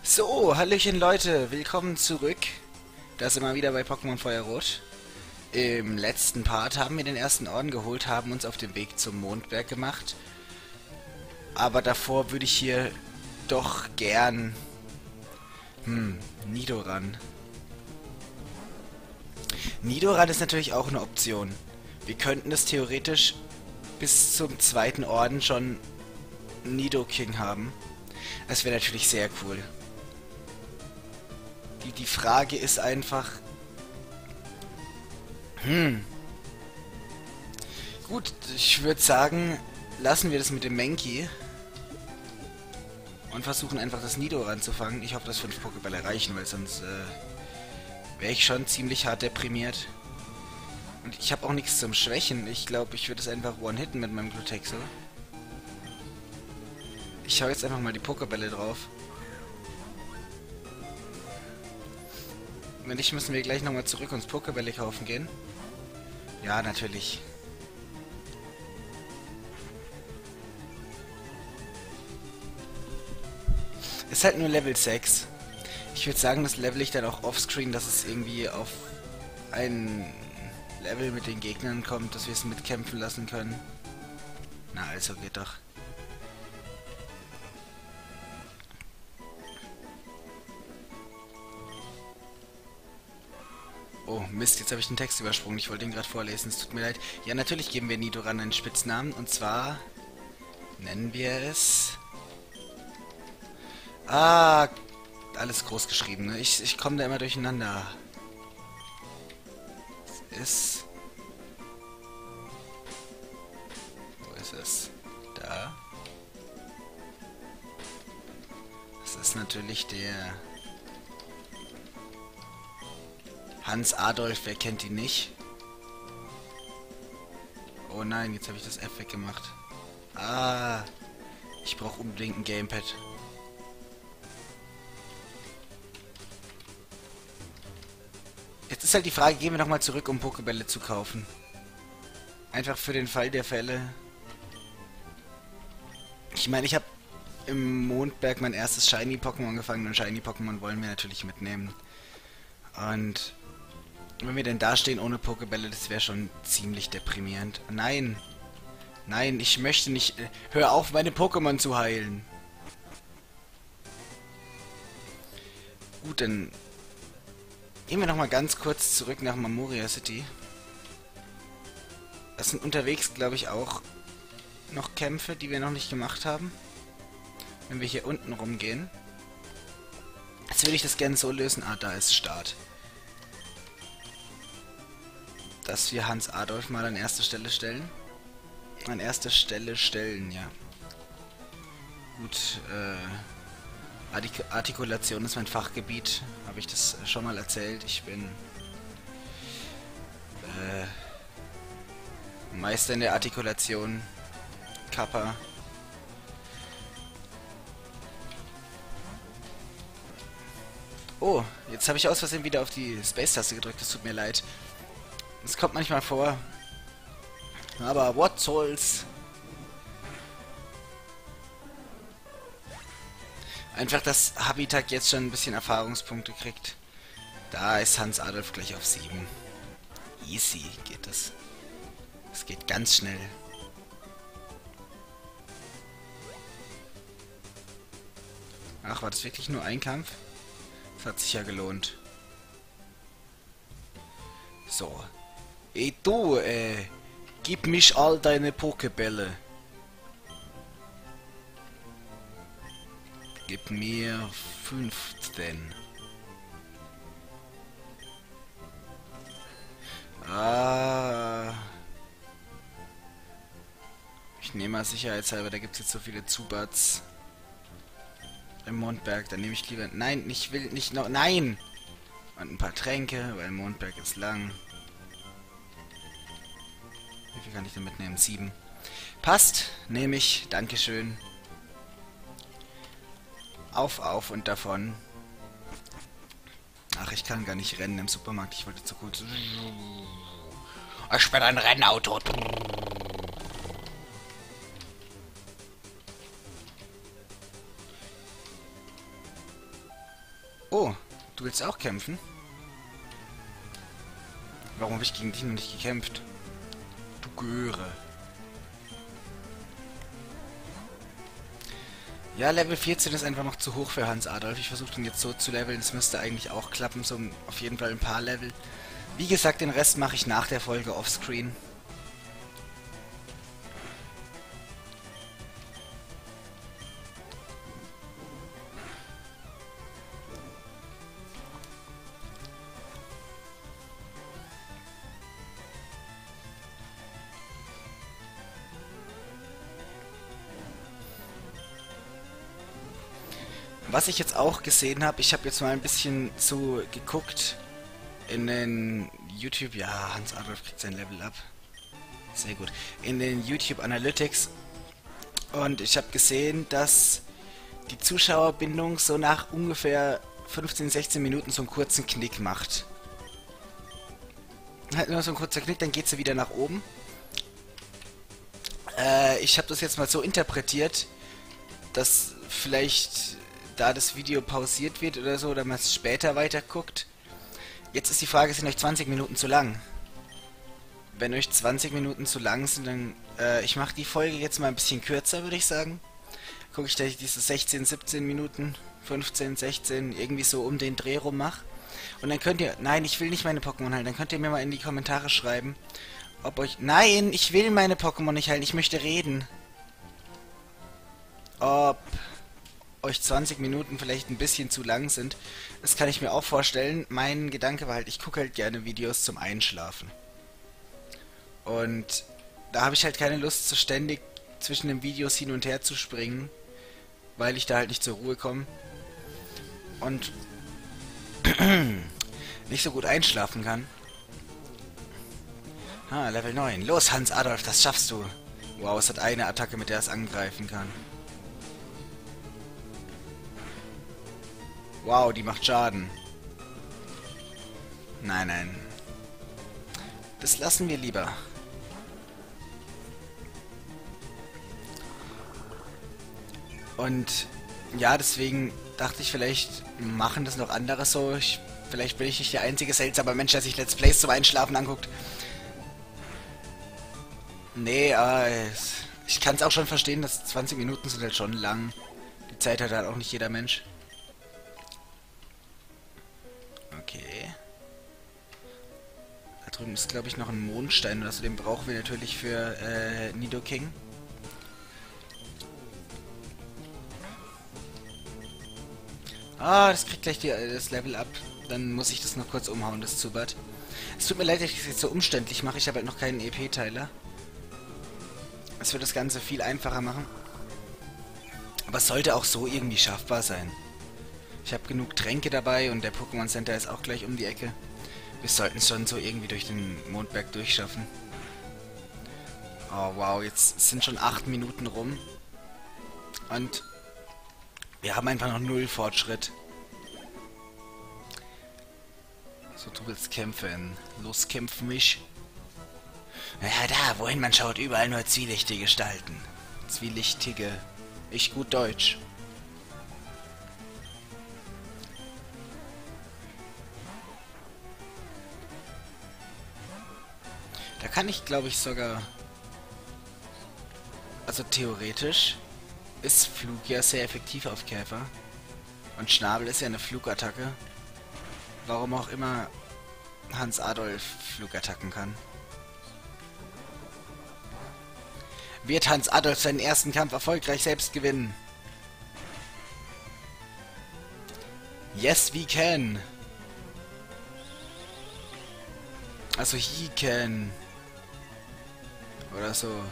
So, hallöchen Leute, willkommen zurück. Da sind wir wieder bei Pokémon Feuerrot. Im letzten Part haben wir den ersten Orden geholt, haben uns auf den Weg zum Mondberg gemacht. Aber davor würde ich hier doch gern... Nidoran. Nidoran ist natürlich auch eine Option. Wir könnten es theoretisch bis zum zweiten Orden schon Nidoking haben. Das wäre natürlich sehr cool. Die Frage ist einfach... Gut, ich würde sagen, lassen wir das mit dem Mankey. Und versuchen einfach das Nidoran zu fangen. Ich hoffe, dass 5 Pokébälle reichen, weil sonst wäre ich schon ziemlich hart deprimiert. Und ich habe auch nichts zum Schwächen. Ich glaube, ich würde es einfach one-hitten mit meinem Glutexo. Ich hau jetzt einfach mal die Pokébälle drauf. Wenn nicht, müssen wir gleich nochmal zurück uns Pokébälle kaufen gehen. Ja, natürlich. Ist halt nur Level 6. Ich würde sagen, das level ich dann auch offscreen, dass es irgendwie auf ein Level mit den Gegnern kommt, dass wir es mitkämpfen lassen können. Na, also geht doch. Oh, Mist, jetzt habe ich den Text übersprungen. Ich wollte ihn gerade vorlesen, es tut mir leid. Ja, natürlich geben wir Nidoran einen Spitznamen. Und zwar nennen wir es... Ah, alles groß geschrieben, ne? Ich komme da immer durcheinander. Es ist... Wo ist es? Da. Das ist natürlich der... Hans Adolf, wer kennt ihn nicht? Oh nein, jetzt habe ich das F weggemacht. Ah, ich brauche unbedingt ein Gamepad. Jetzt ist halt die Frage, gehen wir nochmal zurück, um Pokébälle zu kaufen. Einfach für den Fall der Fälle. Ich meine, ich habe im Mondberg mein erstes Shiny-Pokémon gefangen und Shiny-Pokémon wollen wir natürlich mitnehmen. Und wenn wir denn da stehen ohne Pokébälle, das wäre schon ziemlich deprimierend. Nein! Nein, ich möchte nicht... hör auf, meine Pokémon zu heilen! Gut, dann... gehen wir nochmal ganz kurz zurück nach Mamuria City. Das sind unterwegs, glaube ich, auch noch Kämpfe, die wir noch nicht gemacht haben. Wenn wir hier unten rumgehen. Jetzt würde ich das gerne so lösen. Ah, da ist Start. Dass wir Hans Adolf mal an erste Stelle stellen. An erste Stelle stellen, ja. Gut, Artikulation ist mein Fachgebiet. Habe ich das schon mal erzählt. Ich bin Meister in der Artikulation. Kappa. Oh, jetzt habe ich aus Versehen wieder auf die Space-Taste gedrückt. Das tut mir leid. Es kommt manchmal vor. Aber what soll's? Einfach, dass Habitat jetzt schon ein bisschen Erfahrungspunkte kriegt. Da ist Hans Adolf gleich auf 7. Easy geht das. Es geht ganz schnell. Ach, war das wirklich nur ein Kampf? Das hat sich ja gelohnt. So. Ey du, gib mich all deine Pokébälle. Gib mir 15. Ah. Ich nehme mal sicherheitshalber, da gibt es jetzt so viele Zubats im Mondberg, dann nehme ich lieber... Nein, ich will nicht noch... Nein! Und ein paar Tränke, weil Mondberg ist lang. Wie viel kann ich denn mitnehmen? 7. Passt, nehme ich. Dankeschön. Auf und davon. Ach, ich kann gar nicht rennen im Supermarkt. Ich wollte zu gut. Ich bin ein Rennauto. Oh, du willst auch kämpfen? Warum habe ich gegen dich noch nicht gekämpft? Du Göre. Ja, Level 14 ist einfach noch zu hoch für Hans Adolf. Ich versuche ihn jetzt so zu leveln. Das müsste eigentlich auch klappen. So auf jeden Fall ein paar Level. Wie gesagt, den Rest mache ich nach der Folge offscreen. Was ich jetzt auch gesehen habe, ich habe jetzt mal ein bisschen so geguckt in den YouTube... Ja, Hans Adolf kriegt sein Level up. Sehr gut. In den YouTube Analytics. Und ich habe gesehen, dass die Zuschauerbindung so nach ungefähr 15, 16 Minuten so einen kurzen Knick macht. Halt nur so ein kurzer Knick, dann geht sie wieder nach oben. Ich habe das jetzt mal so interpretiert, dass vielleicht da das Video pausiert wird oder so, oder man es später weiter guckt. Jetzt ist die Frage, sind euch 20 Minuten zu lang? Wenn euch 20 Minuten zu lang sind, dann... ich mache die Folge jetzt mal ein bisschen kürzer, würde ich sagen. Gucke ich, dass ich diese 16, 17 Minuten, 15, 16, irgendwie so um den Dreh rum mache. Und dann könnt ihr... Nein, ich will nicht meine Pokémon halten. Dann könnt ihr mir mal in die Kommentare schreiben, ob euch... Nein, ich will meine Pokémon nicht halten. Ich möchte reden. Ob euch 20 Minuten vielleicht ein bisschen zu lang sind. Das kann ich mir auch vorstellen. Mein Gedanke war halt, ich gucke halt gerne Videos zum Einschlafen. Und da habe ich halt keine Lust, so ständig zwischen den Videos hin und her zu springen, weil ich da halt nicht zur Ruhe komme. Und nicht so gut einschlafen kann. Ah, Level 9. Los, Hans Adolf, das schaffst du. Wow, es hat eine Attacke, mit der es angreifen kann. Wow, die macht Schaden. Nein, nein. Das lassen wir lieber. Und ja, deswegen dachte ich, vielleicht machen das noch andere so. Vielleicht bin ich nicht der einzige seltsame Mensch, der sich Let's Plays zum Einschlafen anguckt. Nee, ich kann es auch schon verstehen, dass 20 Minuten sind halt schon lang. Die Zeit hat halt auch nicht jeder Mensch. Okay. Da drüben ist, glaube ich, noch ein Mondstein oder so. Den brauchen wir natürlich für Nidoking. Ah, das kriegt gleich das Level ab. Dann muss ich das noch kurz umhauen, das Zubat. Es tut mir leid, dass ich das jetzt so umständlich mache. Ich habe halt noch keinen EP-Teiler. Das wird das Ganze viel einfacher machen. Aber es sollte auch so irgendwie schaffbar sein. Ich habe genug Tränke dabei und der Pokémon Center ist auch gleich um die Ecke. Wir sollten es schon so irgendwie durch den Mondberg durchschaffen. Oh wow, jetzt sind schon 8 Minuten rum. Und wir haben einfach noch 0 Fortschritt. So, du willst kämpfen. Los, kämpf mich. Ja, da, wohin man schaut, überall nur zwielichtige Gestalten. Zwielichtige. Ich gut Deutsch. Da kann ich, glaube ich, sogar... Also theoretisch ist Flug ja sehr effektiv auf Käfer. Und Schnabel ist ja eine Flugattacke. Warum auch immer Hans Adolf Flugattacken kann. Wird Hans Adolf seinen ersten Kampf erfolgreich selbst gewinnen? Yes, we can. Also he can. Oder so.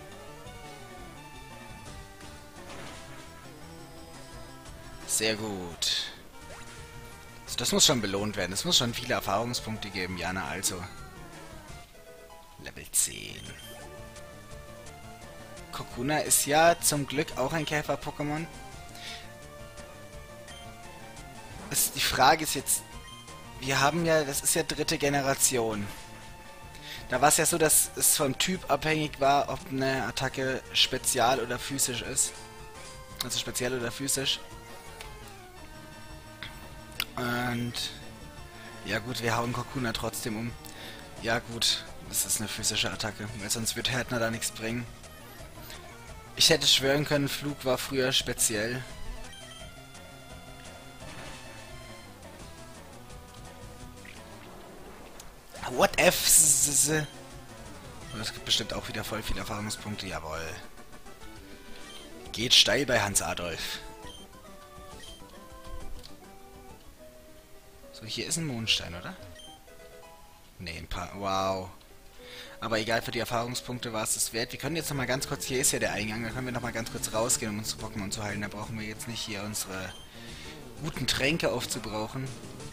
Sehr gut. Also das muss schon belohnt werden. Es muss schon viele Erfahrungspunkte geben, Jana, also. Level 10. Kokuna ist ja zum Glück auch ein Käfer-Pokémon. Die Frage ist jetzt, wir haben ja, das ist ja 3. Generation. Da war es ja so, dass es vom Typ abhängig war, ob eine Attacke spezial oder physisch ist. Also speziell oder physisch. Und ja gut, wir hauen Kokuna trotzdem um. Ja gut, das ist eine physische Attacke, weil sonst wird Härtner da nichts bringen. Ich hätte schwören können, Flug war früher speziell. What F? Das gibt bestimmt auch wieder voll viele Erfahrungspunkte, jawohl. Geht steil bei Hans Adolf. So, hier ist ein Mondstein, oder? Ne, ein paar. Wow. Aber egal, für die Erfahrungspunkte war es das wert. Wir können jetzt nochmal ganz kurz, hier ist ja der Eingang, da können wir nochmal ganz kurz rausgehen, um unsere Pokémon zu heilen. Da brauchen wir jetzt nicht hier unsere guten Tränke aufzubrauchen.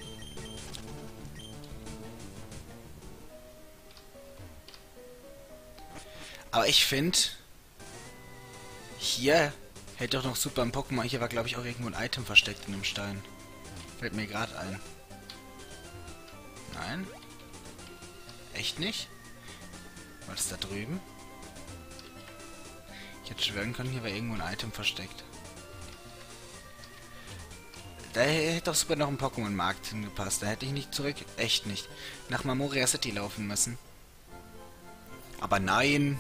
Aber ich finde, hier hätte doch noch super ein Pokémon. Hier war, glaube ich, auch irgendwo ein Item versteckt in dem Stein. Fällt mir gerade ein. Nein? Echt nicht? War das da drüben? Ich hätte schwören können, hier war irgendwo ein Item versteckt. Da hätte doch super noch ein Pokémon-Markt hingepasst. Da hätte ich nicht zurück, echt nicht, nach Marmoria City laufen müssen. Aber nein.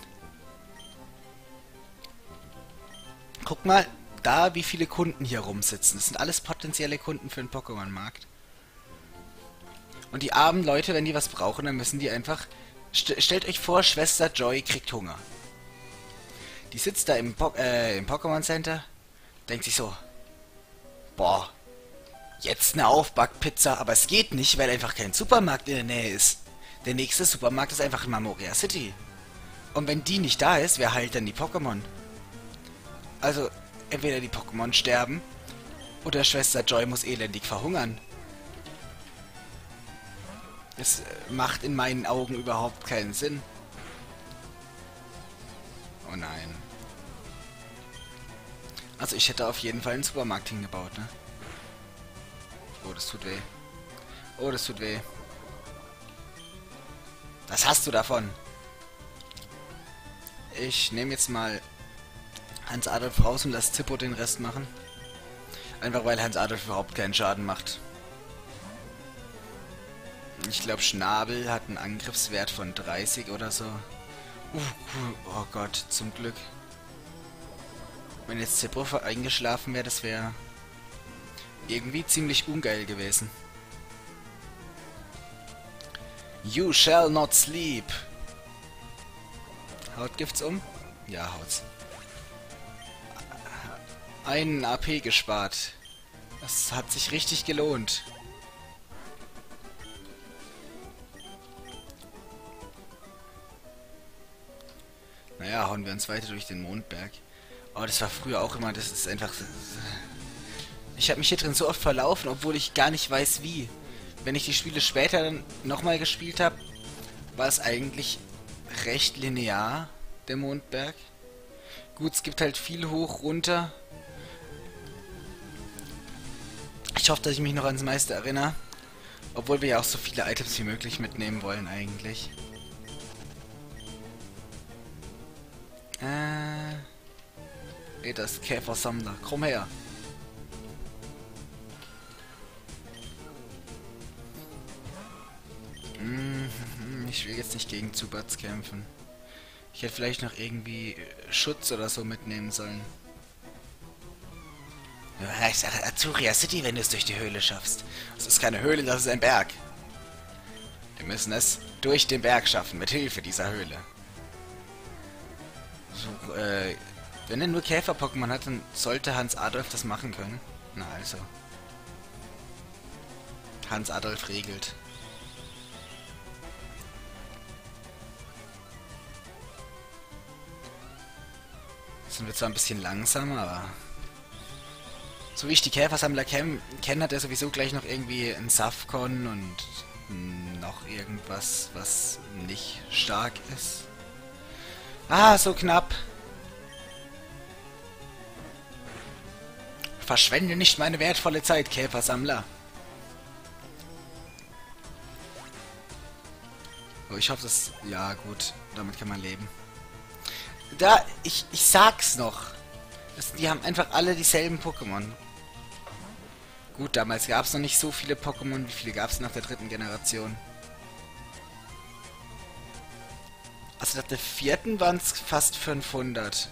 Guck mal, da wie viele Kunden hier rumsitzen. Das sind alles potenzielle Kunden für den Pokémon-Markt. Und die armen Leute, wenn die was brauchen, dann müssen die einfach... Stellt euch vor, Schwester Joy kriegt Hunger. Die sitzt da im Pokémon Center, denkt sich so, boah, jetzt eine Aufbackpizza, aber es geht nicht, weil einfach kein Supermarkt in der Nähe ist. Der nächste Supermarkt ist einfach in Marmoria City. Und wenn die nicht da ist, wer heilt dann die Pokémon? Also, entweder die Pokémon sterben, oder Schwester Joy muss elendig verhungern. Das macht in meinen Augen überhaupt keinen Sinn. Oh nein. Also ich hätte auf jeden Fall einen Supermarkt hingebaut, ne? Oh, das tut weh. Oh, das tut weh. Was hast du davon? Ich nehme jetzt mal Hans Adolf raus und lasse Zippo den Rest machen. Einfach weil Hans Adolf überhaupt keinen Schaden macht. Ich glaube, Schnabel hat einen Angriffswert von 30 oder so. Oh Gott, zum Glück. Wenn jetzt Zippo eingeschlafen wäre, das wäre irgendwie ziemlich ungeil gewesen. You shall not sleep. Haut Gifts um? Ja, haut's. Einen AP gespart. Das hat sich richtig gelohnt. Naja, hauen wir uns weiter durch den Mondberg. Oh, das war früher auch immer, das ist einfach... Ich habe mich hier drin so oft verlaufen, obwohl ich gar nicht weiß wie. Wenn ich die Spiele später dann nochmal gespielt habe, war es eigentlich recht linear, der Mondberg. Gut, es gibt halt viel hoch, runter. Ich hoffe, dass ich mich noch ans meiste erinnere. Obwohl wir ja auch so viele Items wie möglich mitnehmen wollen eigentlich. Das Käfersammler. Komm her. Ich will jetzt nicht gegen Zubats kämpfen. Ich hätte vielleicht noch irgendwie Schutz oder so mitnehmen sollen. Ja, ich sage Azuria City, wenn du es durch die Höhle schaffst. Das ist keine Höhle, das ist ein Berg. Wir müssen es durch den Berg schaffen, mit Hilfe dieser Höhle. So, wenn er nur Käfer-Pokémon hat, dann sollte Hans Adolf das machen können. Na also. Hans Adolf regelt. Sind wir zwar ein bisschen langsam, aber... So wie ich die Käfersammler kenne, hat er sowieso gleich noch irgendwie ein Safcon und noch irgendwas, was nicht stark ist. Ah, so knapp. Verschwende nicht meine wertvolle Zeit, Käfersammler. Oh, ich hoffe, das... Ja, gut. Damit kann man leben. Da, ich sag's noch. Die haben einfach alle dieselben Pokémon. Gut, damals gab es noch nicht so viele Pokémon. Wie viele gab es nach der dritten Generation? Also nach der vierten waren es fast 500.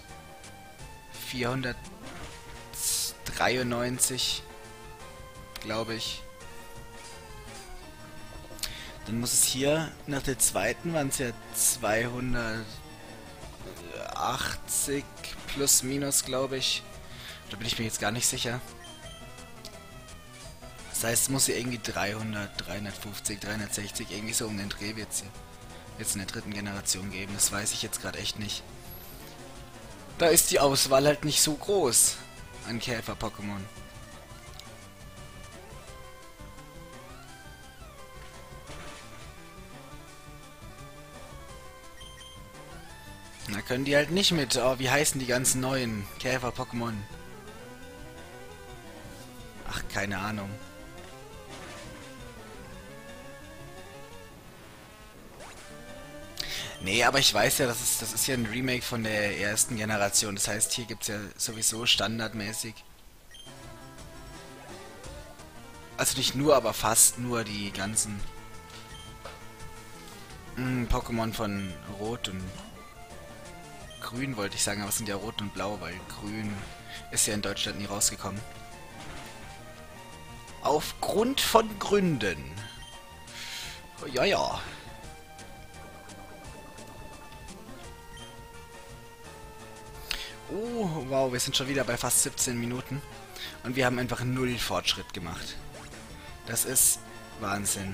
493, glaube ich. Dann muss es hier, nach der zweiten waren es ja 280 plus minus, glaube ich. Da bin ich mir jetzt gar nicht sicher. Das heißt, es muss hier irgendwie 300, 350, 360, irgendwie so um den Dreh wird es jetzt in der dritten Generation geben. Das weiß ich jetzt gerade echt nicht. Da ist die Auswahl halt nicht so groß an Käfer-Pokémon. Da können die halt nicht mit, oh, wie heißen die ganzen neuen Käfer-Pokémon? Ach, keine Ahnung. Nee, aber ich weiß ja, das ist ja ein Remake von der ersten Generation. Das heißt, hier gibt es ja sowieso standardmäßig. Also nicht nur, aber fast nur die ganzen Pokémon von Rot und Grün, wollte ich sagen, aber es sind ja Rot und Blau, weil Grün ist ja in Deutschland nie rausgekommen. Aufgrund von Gründen. Ja, ja. Oh, wow, wir sind schon wieder bei fast 17 Minuten. Und wir haben einfach null Fortschritt gemacht. Das ist Wahnsinn.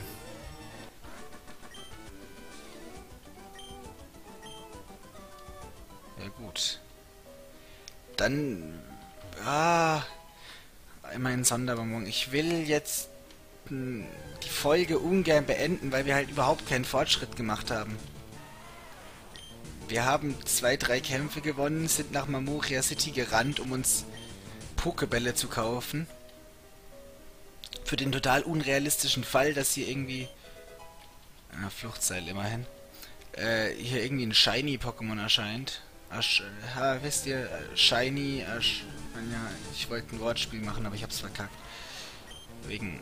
Ja gut. Dann... Ah... Immerhin Sonderbonbon. Ich will jetzt die Folge ungern beenden, weil wir halt überhaupt keinen Fortschritt gemacht haben. Wir haben 2, 3 Kämpfe gewonnen, sind nach Mamoria City gerannt, um uns Pokebälle zu kaufen. Für den total unrealistischen Fall, dass hier irgendwie... Fluchtseil immerhin. Hier irgendwie ein Shiny-Pokémon erscheint. Wisst ihr, Shiny, ja, ich wollte ein Wortspiel machen, aber ich hab's verkackt. Wegen...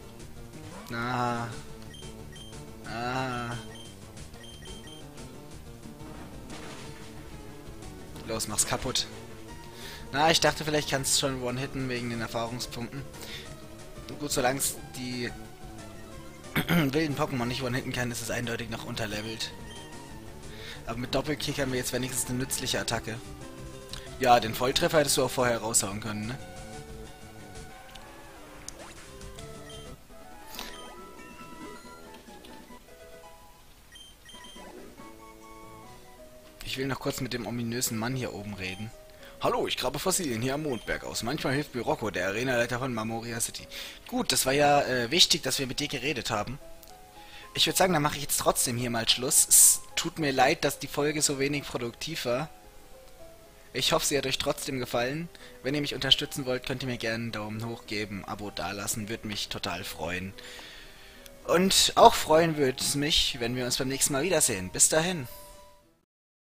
Los, mach's kaputt. Ich dachte, vielleicht kannst du schon One-Hitten wegen den Erfahrungspunkten. Gut, solange es die wilden Pokémon nicht One-Hitten kann, ist es eindeutig noch unterlevelt. Aber mit Doppelkick haben wir jetzt wenigstens eine nützliche Attacke. Ja, den Volltreffer hättest du auch vorher raushauen können, ne? Ich will noch kurz mit dem ominösen Mann hier oben reden. Hallo, ich grabe Fossilien hier am Mondberg aus. Manchmal hilft mir Rocco, der Arenaleiter von Mamoria City. Gut, das war ja wichtig, dass wir mit dir geredet haben. Ich würde sagen, dann mache ich jetzt trotzdem hier mal Schluss. Es tut mir leid, dass die Folge so wenig produktiv war. Ich hoffe, sie hat euch trotzdem gefallen. Wenn ihr mich unterstützen wollt, könnt ihr mir gerne einen Daumen hoch geben, Abo dalassen, würde mich total freuen. Und auch freuen würde es mich, wenn wir uns beim nächsten Mal wiedersehen. Bis dahin.